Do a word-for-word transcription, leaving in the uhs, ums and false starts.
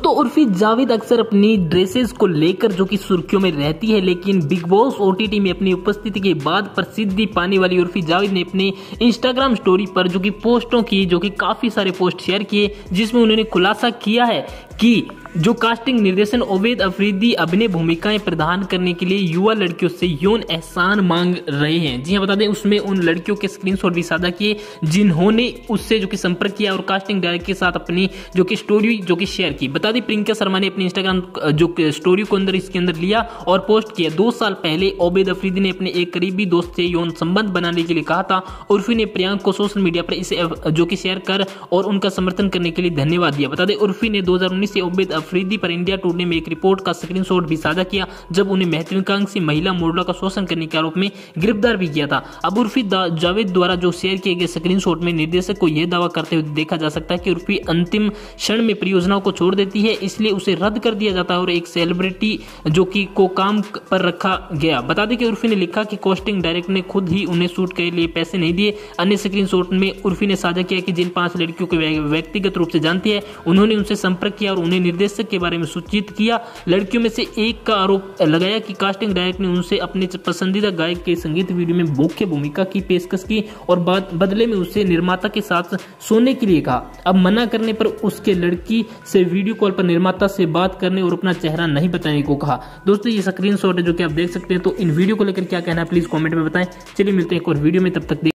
दोस्तों उर्फी जावेद अक्सर अपनी ड्रेसेस को लेकर जो कि सुर्खियों में रहती है, लेकिन बिग बॉस ओटीटी में अपनी उपस्थिति के बाद प्रसिद्धि पाने वाली उर्फी जावेद ने अपने इंस्टाग्राम स्टोरी पर जो कि पोस्टों की जो कि काफी सारे पोस्ट शेयर किए, जिसमें उन्होंने खुलासा किया है कि जो कास्टिंग निर्देशन ओबेद अफरीदी अभिनय भूमिकाएं प्रदान करने के लिए युवा लड़कियों से यौन एहसान मांग रहे हैं। जी हाँ, बता दें उसमें उन लड़कियों के स्क्रीनशॉट भी साझा किए जिन्होंने उससे जो कि संपर्क किया और कास्टिंग डायरेक्टर के साथ अपनी जो कि स्टोरी जो कि शेयर की। बता दें प्रियंका शर्मा ने अपने इंस्टाग्राम जो स्टोरी को अंदर इसके अंदर लिया और पोस्ट किया। दो साल पहले ओबेद अफरीदी ने अपने एक करीबी दोस्त से यौन संबंध बनाने के लिए कहा था। उर्फी ने प्रियंका को सोशल मीडिया पर इसे जो कि शेयर कर और उनका समर्थन करने के लिए धन्यवाद दिया। बता दें उर्फी ने दो हजार उन्नीस से ओबेद अफरीदी पर इंडिया टुडे में एक रिपोर्ट का स्क्रीनशॉट भी साझा किया, जब उन्हें महत्वाकांक्षी महिला मॉडल का शोषण करने के आरोप में गिरफ्तार भी किया था। अब उर्फी जावेद द्वारा जो शेयर किए गए स्क्रीनशॉट में निर्देशक को यह दावा करते हुए देखा जा सकता है कि उर्फी अंतिम क्षण में परियोजनाओं को छोड़ देती है, इसलिए उसे रद्द कर दिया जाता है और एक सेलिब्रिटी जो कि को काम पर रखा गया। बता दें कि उर्फी ने लिखा कि कास्टिंग डायरेक्टर ने खुद ही उन्हें शूट के लिए पैसे नहीं दिए। अन्य स्क्रीनशॉट में उर्फी ने साझा किया कि जिन पांच लड़कियों को व्यक्तिगत रूप से जानती है, उन्होंने उनसे संपर्क किया और उन्हें निर्देशक के बारे में सूचित किया। लड़कियों में से एक का आरोप लगाया कि कास्टिंग डायरेक्टर ने उनसे अपने पसंदीदा गायक के संगीत वीडियो में मुख्य भूमिका की पेशकश की और बाद बदले में उसे निर्माता के साथ सोने के लिए कहा। अब मना करने पर उसके लड़की से वीडियो कॉल पर निर्माता से बात करने और अपना चेहरा नहीं बताने को कहा। दोस्तों ये स्क्रीनशॉट है जो कि आप देख सकते हैं। तो इन वीडियो को लेकर क्या कहना है प्लीज कमेंट में बताएं। चलिए मिलते हैं एक और वीडियो में, तब तक